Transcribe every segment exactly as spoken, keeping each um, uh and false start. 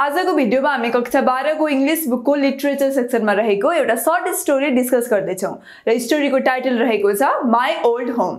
आजको भिडियोमा हामी कक्षा बाह्र को इंग्लिश बुकको लिटरेचर सेक्सनमा रहेको एउटा सर्ट स्टोरी डिस्कस गर्दै छौं र स्टोरीको टाइटल रहेको छ माई ओल्ड होम।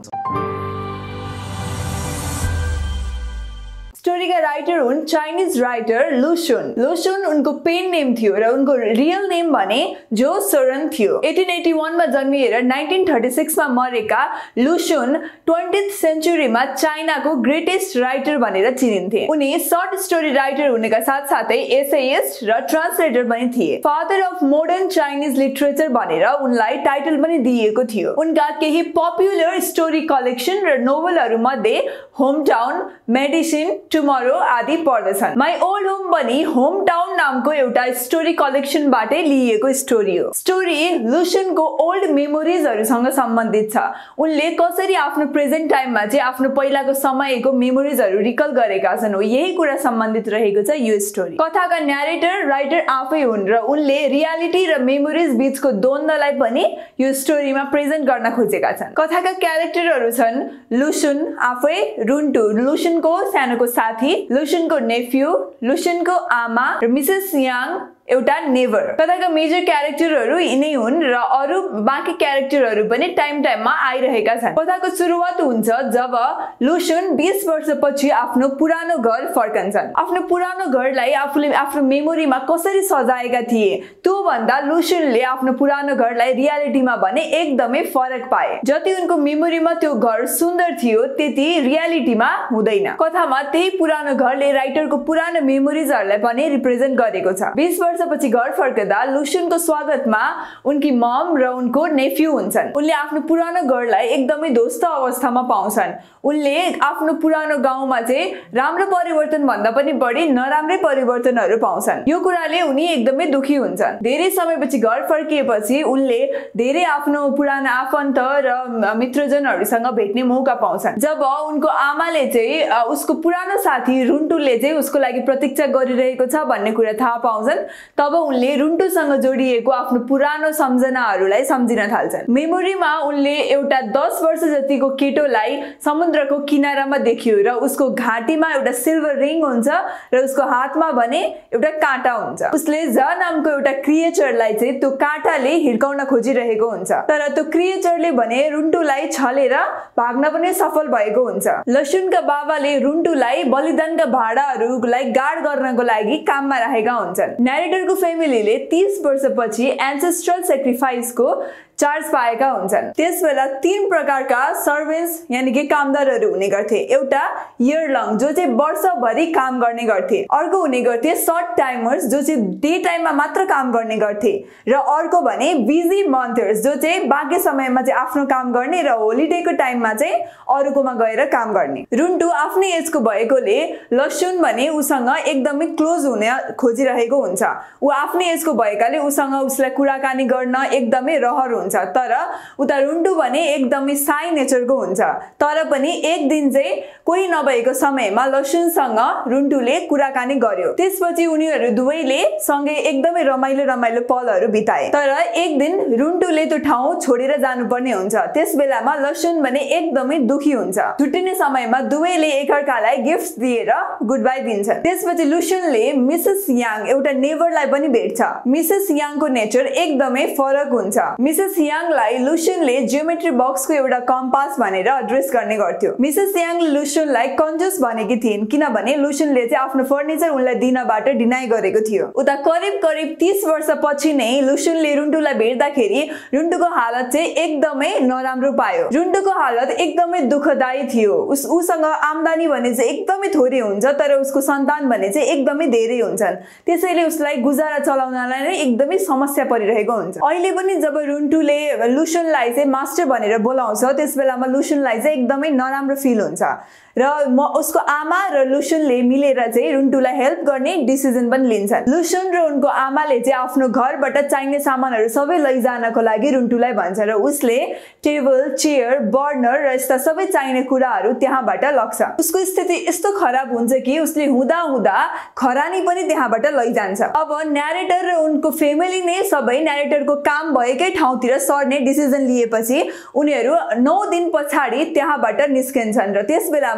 स्टोरी का राइटर हुन् चाइनीज राइटर लु शुन। लु शुन उनको पेन नेम थियो र उनको रियल नेम भने जो सोरन थियो। अठारह सय इक्यासी मा जन्मिएर नाइन्टीन थर्टी सिक्स मा मरेका लु शुन ट्वेन्टीथ सेन्चुरीमा चाइनाको ग्रेटेस्ट राइटर भनेर चिनिन्थे। उनी सर्ट स्टोरी राइटर हुनेका साथसाथै एसेइस्ट र ट्रान्सलेटर पनि थिए। Father of modern Chinese literature भनेर उनलाई टाइटल पनि दिएको थियो। उनका केही पपुलर स्टोरी कलेक्सन र नोभलहरू मध्ये होम टाउन, मेडिसिन, टुमोरो आदि पर्दछन्। माई ओल्ड होम पनि होम टाउन नामको एउटा स्टोरी कलेक्सनबाटै लिएको स्टोरी हो। स्टोरी लु शुनको ओल्ड मेमोरिजहरुसँग सम्बन्धित छ। उनले कसरी आफ्नो प्रेजेन्ट टाइममा चाहिँ आफ्नो पहिलाको समयको मेमोरिजहरु रिकल गरेका छन् हो, यही कुरा सम्बन्धित रहेको छ यो स्टोरी। कथाका न्यारेटर राइटर आफै हुन् र उनले रियालिटी र मेमोरिज बीचको द्वन्द्वलाई पनि यो स्टोरीमा प्रेजेन्ट गर्न खोजेका छन्। कथाका क्यारेक्टरहरु छन् लु शुन आफै, रुन्टु लु शुनको सानोको साथी, लु शुनको नेफ्यू, लु शुनको आमा र मिसेस याङ एउटा नेबर। कथाका मेजर क्यारेक्टरहरु यिनै हुन् र अरु बाँकी क्यारेक्टरहरु पनि टाइम टाइममा आइरहेका छन्। कथाको सुरुवात हुन्छ जब लु शुन बीस वर्षपछि आफ्नो पुरानो घर फर्कन्छन्। आफ्नो पुरानो घरलाई आफूले आफ्नो मेमोरीमा कसरी सजाएका थिए त्यो भन्दा लु शुनले आफ्नो पुरानो घरलाई रियालिटीमा भने एकदमै फरक पाए। जति उनको मेमोरीमा त्यो घर सुन्दर थियो त्यति रियालिटीमा हुँदैन। कथामा त्यही पुरानो घरले राइटरको पुरानो मेमोरिजहरुलाई पनि रिप्रेजेन्ट गरेको छ। बीस वर्षपछि घर फर्कदा लु शुनको स्वागतमा उनकी मम र उनको नेफ्यू हुन्छन्। उनले आफ्नो पुरानो घरलाई एकदमै ध्वस्त अवस्थामा पाउँछन्। उनले आफ्नो पुरानो गाउँमा चाहिँ राम्रो परिवर्तन भन्दा पनि बढी नराम्रै परिवर्तनहरू पाउँछन्। यो कुराले उनी एकदमै दुखी हुन्छन्। धेरै समयपछि घर फर्किएपछि उनले धेरै आफ्नो पुराना आफन्त र मित्रजनहरूसँग भेट्ने मौका पाउँछन्। जब उनको आमाले चाहिँ उसको पुरानो साथी रुन्टुले चाहिँ उसको लागि प्रतीक्षा गरिरहेको छ भन्ने कुरा थाहा पाउँछन्, तब उनले रुन्टुसँग जोडिएको आफ्नो पुरानो सम्झनाहरूलाई सम्झिन थाल्छन्। मेमोरीमा उनले एउटा दस वर्ष जतिको केटोलाई समुद्रको किनारामा देख्यो र उसको घाँटीमा एउटा सिल्भर रिङ हुन्छ र उसको हातमा भने एउटा काँटा हुन्छ। उसले ज नामको एउटा क्रिएचरलाई चाहिँ त्यो काँटाले हिर्काउन खोजिरहेको हुन्छ, तर त्यो क्रिएचरले भने रुन्टुलाई छलेर भाग्न पनि सफल भएको हुन्छ। लु शुनका बाबाले रुन्टुलाई बलिदानका भाडाहरूलाई गार्ड गर्नको लागि काममा राखेका हुन्छन्। न्यारेटरको फ्यामिलीले तीस वर्षपछि एन्सेस्ट्रल सेक्रिफाइसको चार्ज पाएका हुन्छन्। त्यसबेला तीन प्रकारका सर्भेन्ट्स यानी कि कामदारहरू हुने गर्थे। एउटा इयर लङ जो चाहिँ वर्षभरि काम गर्ने गर्थे, अर्को हुने गर्थे सर्ट टाइमर्स जो चाहिँ डे टाइममा मात्र काम गर्ने गर्थे, र अर्को भने बिजी मन्थर्स जो चाहिँ बाँकी समयमा चाहिँ आफ्नो काम गर्ने र होलिडेको टाइममा चाहिँ अरूकोमा गएर काम गर्ने। रुन्टु आफ्नै एजको भएकोले लु शुन भने उसँग एकदमै क्लोज हुन खोजिरहेको हुन्छ। ऊ आफ्नै एजको भएकाले उसँग उसलाई कुराकानी गर्न एकदमै रहर हुन्छ, तर उता रुन्टु भने एकदमै साई नेचरको हुन्छ। तर पनि एक दिन चाहिँ कोही नभएको समयमा लु शुनसँग रुन्टुले कुराकानी गर्यो। त्यसपछि उनीहरू दुवैले सँगै एकदमै रमाइलो रमाइलो पलहरू बिताए। तर एक दिन रुन्टुले त्यो ठाउँ छोडेर जानुपर्ने हुन्छ। त्यस बेलामा लु शुन भने एकदमै दुखी हुन्छ। छुट्टिने समयमा दुवैले एकअर्कालाई गिफ्ट दिएर गुड बाई दिन्छन्। त्यसपछि लु शुनले मिसेस याङ एउटा नेबरलाई पनि भेट्छ। मिसेस याङको नेचर एकदमै फरक हुन्छ। मिसेस याङलाई लु शुनले जियोमेट्री बक्सको एउटा कम्पास भनेर एड्रेस गर्ने गर्थ्यो। मिसेस याङले लु शुनलाई कन्जुस भनेकी थिइन् किनभने लु शुनले चाहिँ आफ्नो फर्निचर उनलाई दिनबाट डिनाइ गरेको थियो। उता करिब करिब तीस वर्षपछि नै लु शुनले रुन्टुलाई भेट्दाखेरि रुन्टुको हालत चाहिँ एकदमै नराम्रो पायो। रुन्टुको हालत एकदमै दुःखदायी थियो। उस उसँग आम्दानी भने चाहिँ एकदमै थोरै हुन्छ, तर उसको सन्तान भने चाहिँ एकदमै धेरै हुन्छन्। त्यसैले उसलाई गुजारा चलाउनलाई नै एकदमै समस्या परिरहेको हुन्छ। अहिले पनि जब रुन्टुले लु शुनलाई चाहिँ मास्टर भनेर बोलाउँछ त्यस बेलामा लु शुनलाई चाहिँ एकदमै नराम्रो फिल हुन्छ र म उसको आमा र लु शुनले मिलेर चाहिँ रुन्टुलाई हेल्प गर्ने डिसिजन पनि लिन्छन्। लु शुन र उनको आमाले चाहिँ आफ्नो घरबाट चाहिने सामानहरू सबै लैजानको लागि रुन्टुलाई भन्छ र उसले टेबल, चेयर, बर्नर र यस्ता सबै चाहिने कुराहरू त्यहाँबाट लग्छ। उसको स्थिति यस्तो खराब हुन्छ कि उसले हुँदा हुँदा खरानी पनि त्यहाँबाट लैजान्छ। अब न्यारेटर र उनको फ्यामिली नै सबै न्यारेटरको काम भएकै ठाउँतिर सर्ने डिसिजन लिएपछि उनीहरू नौ दिन पछाडि त्यहाँबाट निस्किन्छन् र त्यस बेलामा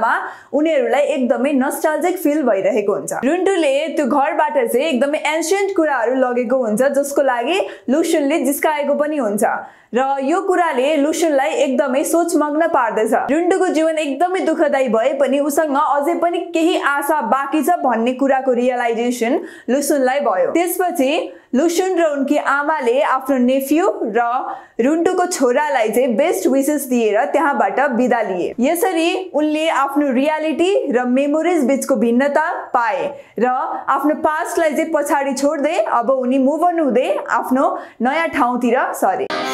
बेलामा उनीहरूलाई एकदमै नस्टाल्जिक फिल भइरहेको हुन्छ। रुन्टुले त्यो घरबाट चाहिँ एकदमै एन्शियन्ट कुराहरू लगेको हुन्छ जसको लागि लुसुनले जिस्काएको पनि हुन्छ र यो कुराले लुसुनलाई एकदमै सोचमग्न पार्दछ। रुन्टुको जीवन एकदमै दुःखदायी भए पनि उसँग अझै पनि केही आशा बाँकी छ भन्ने कुराको रियलाइजेसन लुसुनलाई भयो। त्यसपछि लुसुन र उनकी आमाले आफ्नो नेफ्यू र रुन्टुको छोरालाई चाहिँ बेस्ट विशेस दिएर त्यहाँबाट बिदा लिए। यसरी उनले आफ्नो रियालिटी र मेमोरिज बीचको भिन्नता पाए र आफ्नो पास्टलाई चाहिँ पछाडि छोड्दै अब उनी मुभ अन हुँदै आफ्नो नयाँ ठाउँतिर सरे।